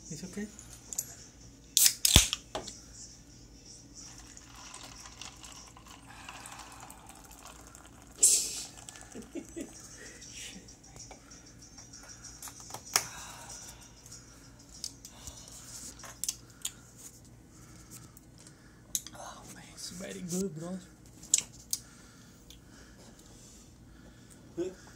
It's okay. Oh man, it's very good, bro.